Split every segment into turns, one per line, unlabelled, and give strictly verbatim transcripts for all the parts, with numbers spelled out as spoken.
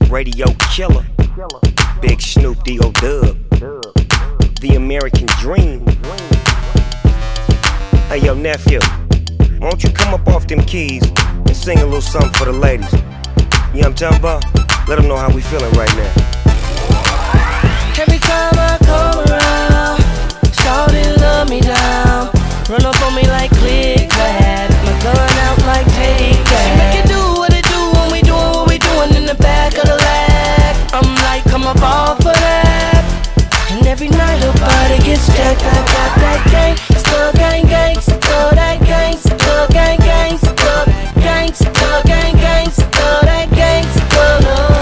radio killer. Big Snoop D-O Dub. The American dream. Hey yo nephew, why don't you come up off them keys and sing a little something for the ladies? You know what I'm talking about? Let them know how we feeling right now.
Every time I come around, shawty love me down. Run up on me like click clack, my gun out like take that. She make it do what it do when we doing what we doing in the back of the lag. I'm like, come up off of that. And every night her body gets jacked. I got that gang, still gang gang, still that gang, still gang gang, still gang, still gang gang, still that gang, still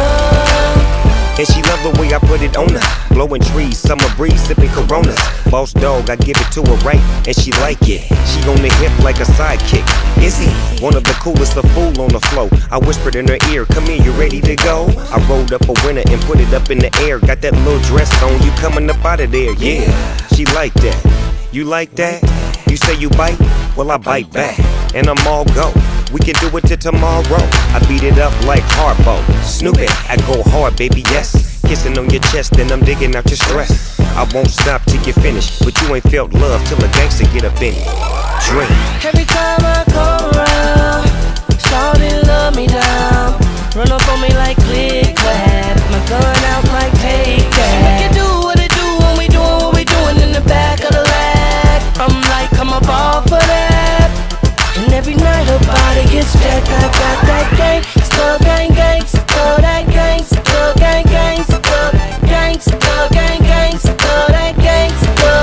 love.
And she love the way I put it on her. Blowing trees, summer breeze, sipping Coronas. Boss dog, I give it to her right, and she like it. She on the hip like a sidekick. Is he one of the coolest, a fool on the flow? I whispered in her ear, come here, you ready to go? I rolled up a winner and put it up in the air. Got that little dress on, you coming up out of there, yeah. She like that. You like that? You say you bite? Well, I bite back, and I'm all go. We can do it till tomorrow. I beat it up like Harpo. Snoop it, I go hard, baby, yes. Kissing on your chest, and I'm digging out your stress. I won't stop till you finish, but you ain't felt love till a gangster get up in it. Drink.
Every time I come around, shawty love me down. Run up on me like click clack, my gun out like take that. She make it do what it do when we doing what we doing in the back of the lag. I'm like, come up off of that. And every night her body gets jacked. I got that gang, still gang gang, still that gang, still gang gang, still gang, still gang gang, still that gang, still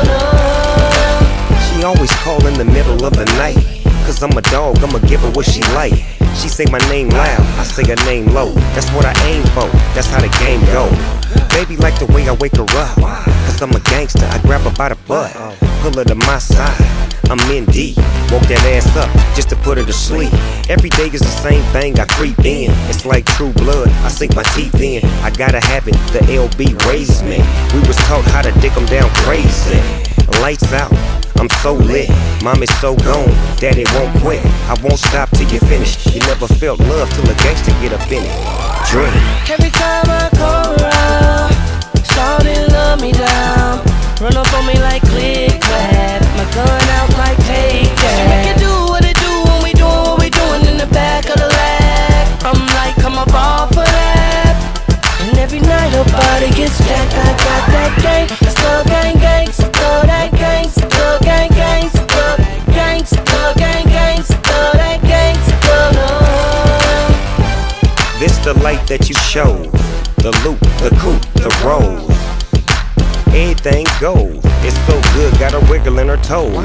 love.
She always call in the middle of the night, cause I'm a dog, I'ma give her what she like. She say my name loud, I say her name low. That's what I aim for, that's how the game go. Baby like the way I wake her up, cause I'm a gangster, I grab her by the butt, pull her to my side, I'm in deep. Woke that ass up just to put her to sleep. Every day is the same thing, I creep in. It's like True Blood, I sink my teeth in. I gotta have it, the L B raised me. We was taught how to dick them down crazy. Lights out, I'm so lit. Mommy's so gone, daddy won't quit. I won't stop till you finish. You never felt love till a gangster get up in it. Drink.
Every time I come around, shawty love me down. Run up on me like click clack, my gun out like take that. She make it do what it do when we doing what we doing in the back of the lag. I'm like, come up off of that. And every night her body gets jacked. I got that gang, still gang gang, still that gang, still gang gang, still gang, still gang gang, still that gang, still love.
This the light that you showed, the loop, the coupe, the rose. Everything goes, it's so good, got her wiggling her toes.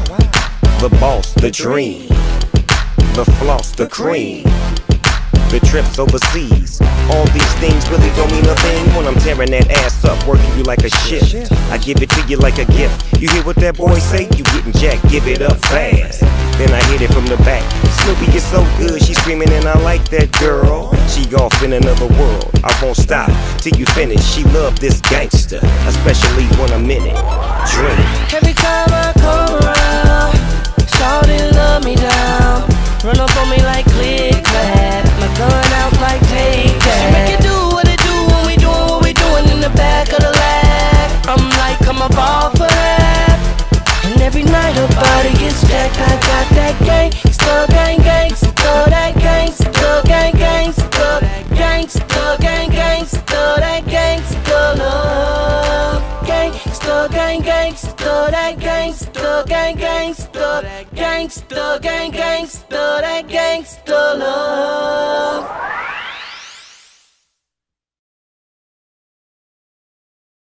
The boss, the dream, the floss, the cream, the trips overseas. All these things really don't mean a thing when I'm tearing that ass up, working you like a shift. I give it to you like a gift. You hear what that boy say? You getting jacked, give it up fast. Then I hit it from the back. Snoopy is so good, she screaming and I like that girl. She off in another world, I won't stop till you finish. She love this gangster, especially when I'm in it. Drink.
Every time I come around, shawty love me down. Run up on me like click clack, my gun out like take that. She make it do what it do when we doing what we doing in the back of the lag. I'm like, come up off of that. And every night her body gets jacked. I got that gang, still gang gang, still that gang, still gang gang, still gang, still gang gang, still that gang, still love. Gang, still gang gang, still that gang, still gang gang, still gang, still gang gang, still that gang, still love.